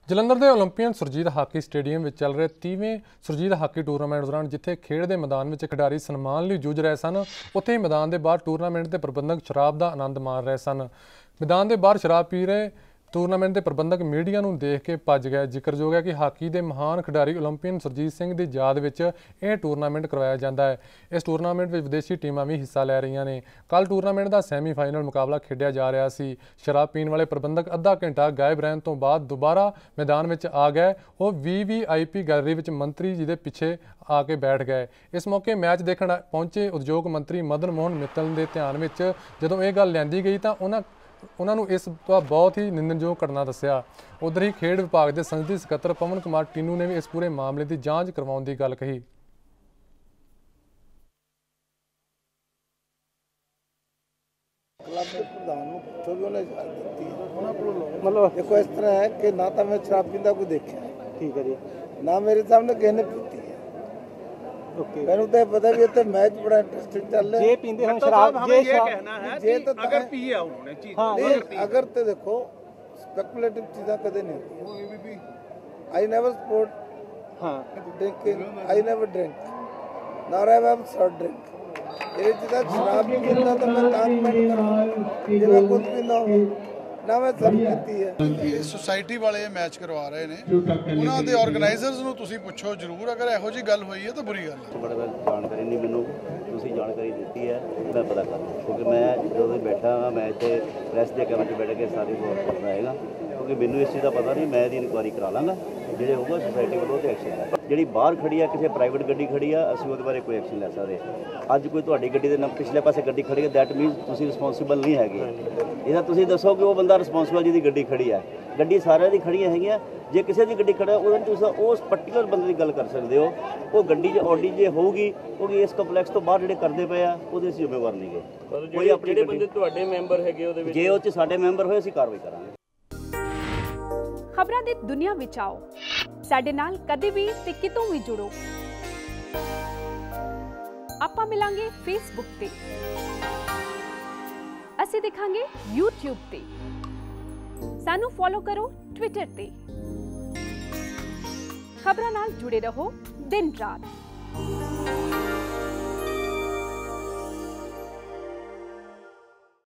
ਜਲੰਧਰ ਦੇ Olympian Surjit hockey stadium ਵਿੱਚ ਚੱਲ ਰਹੇ 30ਵੇਂ ਸੁਰਜੀਤ ਹਾਕੀ ਟੂਰਨਾਮੈਂਟ ਦੌਰਾਨ ਜਿੱਥੇ ਖੇਡ ਦੇ ਮੈਦਾਨ ਵਿੱਚ ਖਿਡਾਰੀ ਸਨਮਾਨ ਲਈ ਜੂਝ ਰਹੇ ਸਨ, ਉੱਥੇ ਹੀ ਮੈਦਾਨ ਦੇ ਬਾਹਰ ਟੂਰਨਾਮੈਂਟ ਦੇ ਪ੍ਰਬੰਧਕ ਸ਼ਰਾਬ ਦਾ ਆਨੰਦ ਮਾਣ ਰਹੇ ਸਨ। ਮੈਦਾਨ ਦੇ ਬਾਹਰ ਸ਼ਰਾਬ ਪੀ ਰਹੇ ਟੂਰਨਾਮੈਂਟ ਦੇ ਪ੍ਰਬੰਧਕ ਮੀਡੀਆ ਨੂੰ ਦੇਖ ਕੇ ਭੱਜ ਗਏ। ਜ਼ਿਕਰਯੋਗ ਹੈ ਕਿ ਹਾਕੀ ਦੇ ਮਹਾਨ ਖਿਡਾਰੀ ਓਲੰਪੀਅਨ ਸੁਰਜੀਤ ਸਿੰਘ ਦੀ ਯਾਦ ਵਿੱਚ ਇਹ ਟੂਰਨਾਮੈਂਟ ਕਰਵਾਇਆ ਜਾਂਦਾ ਹੈ। ਇਸ ਟੂਰਨਾਮੈਂਟ ਵਿੱਚ ਵਿਦੇਸ਼ੀ ਟੀਮਾਂ ਵੀ ਹਿੱਸਾ ਲੈ ਰਹੀਆਂ ਨੇ। ਕੱਲ੍ਹ ਟੂਰਨਾਮੈਂਟ ਦਾ ਸੈਮੀਫਾਈਨਲ ਮੁਕਾਬਲਾ ਖੇਡਿਆ ਜਾ ਰਿਹਾ ਸੀ। ਸ਼ਰਾਬ ਪੀਣ ਵਾਲੇ ਪ੍ਰਬੰਧਕ ਅੱਧਾ ਘੰਟਾ ਗਾਇਬ ਰਹਿਣ ਤੋਂ ਬਾਅਦ ਦੁਬਾਰਾ ਮੈਦਾਨ ਵਿੱਚ ਆ ਗਏ। ਉਹ VVIP ਗੈਲਰੀ ਵਿੱਚ ਮੰਤਰੀ ਜੀ ਦੇ ਪਿੱਛੇ ਆ ਕੇ ਬੈਠ ਗਏ। ਇਸ ਮੌਕੇ ਮੈਚ ਦੇਖਣ ਪਹੁੰਚੇ ਉਦਯੋਗ ਮੰਤਰੀ ਮਦਨ ਮੋਹਨ ਮਿੱਤਲ ਦੇ ਧਿਆਨ ਵਿੱਚ ਜਦੋਂ ਇਹ ਗੱਲ ਲਿਆਂਦੀ ਗਈ ਤਾਂ ਉਹਨਾਂ ਨੂੰ ਇਸ ਦਾ ਬਹੁਤ ਹੀ ਨਿੰਦਣਯੋਗ ਘਟਨਾ ਦੱਸਿਆ। ਉਧਰ ਹੀ ਖੇਡ ਵਿਭਾਗ ਦੇ ਸੰਸਦੀ ਸਕੱਤਰ ਪਵਨ ਕੁਮਾਰ ਟੀਨੂ ਨੇ ਵੀ ਇਸ ਪੂਰੇ ਮਾਮਲੇ ਦੀ ਜਾਂਚ ਕਰਵਾਉਣ ਦੀ ਗੱਲ ਕਹੀ। क्लब के प्रधान तो भी उन्हें इजाजत दी है। मतलब देखो इस तरह है कि ना तो मैं शराब पींदा को देखा है, ठीक है जी, ना मेरे सामने किसी ने पीती है। ओके, मैंने तो पता भी है मैच बड़ा इंटरेस्टिंग चल रहा है। ये पींदे हम शराब, ये कहना है ये तो अगर पिए उन्होंने चीज, हां अगर तो देखो स्पेकुलेटिव चीजें कदे नहीं होती। आई नेवर सपोर्ट, हां drinking, I never drink, nor I have soft drink. ये चीज़ शराब भी पीता तो मैं मैं खुद पीता हूँ ना, मैं सब पीती है। सोसाइटी वाले मैच करवा रहे ने, उन्होंने ऑर्गेनाइजर्स ਨੂੰ ਤੁਸੀਂ ਪੁੱਛੋ ਜ਼ਰੂਰ, ਅਗਰ ਇਹੋ ਜੀ ਗੱਲ ਹੋਈ ਹੈ ਤਾਂ ਬੁਰੀ ਗੱਲ ਹੈ। ਬੜਾ ਜਾਣਕਾਰੀ ਨਹੀਂ ਮੈਨੂੰ, ਤੁਸੀਂ ਜਾਣਕਾਰੀ ਦਿੱਤੀ ਹੈ ਮੈਂ ਪਤਾ ਕਰ ਲਵਾਂ, ਕਿਉਂਕਿ ਮੈਂ ਜਦੋਂ ਬੈਠਾ ਹਾਂ ਮੈਂ ਇੱਥੇ ਪ੍ਰੈਸ ਦੇ ਕਮਰੇ 'ਚ ਬੈਠ ਕੇ ਸਾਰੀ ਰਿਪੋਰਟ ਕਰਦਾ ਹੈਗਾ, ਕਿਉਂਕਿ ਮੈਨੂੰ ਇਸ ਚੀਜ਼ ਦਾ ਪਤਾ ਨਹੀਂ। ਮੈਂ ਇਹਦੀ ਇਨਕੁਆਇਰੀ ਕਰਾ ਲਾਂਗਾ, ਜਿਹੜੇ ਹੋਊਗਾ ਸੋਸਾਇਟੀ ਵੱਲੋਂ ਤੇ ਐਕਸ਼ਨ ਲੈ। ਜਿਹੜੀ ਬਾਹਰ ਖੜੀ ਆ ਕਿਸੇ ਪ੍ਰਾਈਵੇਟ ਗੱਡੀ ਖੜੀ ਆ, ਅਸੀਂ ਉਹਦੇ ਬਾਰੇ ਕੋਈ ਐਕਸ਼ਨ ਲੈ ਸਕਦੇ। ਅੱਜ ਕੋਈ ਤੁਹਾਡੀ ਗੱਡੀ ਦੇ ਨਾਲ ਪਿਛਲੇ ਪਾਸੇ ਗੱਡੀ ਖੜੀ ਹੈ, ਦੈਟ ਮੀਨਸ ਤੁਸੀਂ ਰਿਸਪੌਂਸਿਬਲ ਨਹੀਂ ਹੈਗੇ। ਇਹਦਾ ਤੁਸੀਂ ਦੱਸੋ ਕਿ ਉਹ ਬੰਦਾ ਰਿਸਪੌਂਸਿਬਲ ਜਿਹਦੀ ਗੱਡੀ ਖੜੀ ਹੈ। ਗੱਡੀ ਸਾਰਿਆਂ ਦੀ ਖੜੀਆਂ ਹੈਗੀਆਂ, ਜੇ ਕਿਸੇ ਦੀ ਗੱਡੀ ਖੜਾ ਉਹਦਾ ਤੁਸੀਂ ਉਸ ਪਰਟੀਕੂਲਰ ਬੰਦੇ ਦੀ ਗੱਲ ਕਰ ਸਕਦੇ ਹੋ। ਉਹ ਗੱਡੀ ਜੇ ਆਡੀ ਜੇ ਹੋਊਗੀ, ਕਿਉਂਕਿ ਇਸ ਕੰਪਲੈਕਸ ਤੋਂ ਬਾਹਰ ਜਿਹੜੇ ਕਰਦੇ ਪਏ ਆ ਉਹਦੇ ਅਸੀਂ ਜ਼ਿੰਮੇਵਾਰ ਨਹੀਂ ਗਏ। ਕੋਈ ਆਪਣੇ ਜਿਹੜੇ ਬੰਦੇ ਤੁਹਾਡੇ ਮੈਂਬਰ ਹੈਗੇ ਉਹਦੇ ਵਿੱਚ ਜੇ ਉਹ 'ਚ ਸਾਡੇ ਮੈਂਬਰ ਹੋਏ ਅਸੀਂ ਕਾਰਵਾਈ ਕਰਾਂਗੇ। ਖਬਰਾਂ ਦੀ ਦੁਨੀਆ ਵਿੱਚ ਆਓ, ਸਾਡੇ ਨਾਲ ਕਦੇ ਵੀ ਤੇ ਕਿਤੋਂ ਵੀ ਜੁੜੋ। ਆਪਾਂ ਮਿਲਾਂਗੇ ਫੇਸਬੁੱਕ ਤੇ, ਅਸੀਂ ਦਿਖਾਂਗੇ YouTube ਤੇ, ਸਾਨੂੰ ਫੋਲੋ ਕਰੋ ਟਵਿੱਟਰ ਤੇ। ਖਬਰਾਂ ਨਾਲ ਜੁੜੇ ਰਹੋ ਦਿਨ ਰਾਤ।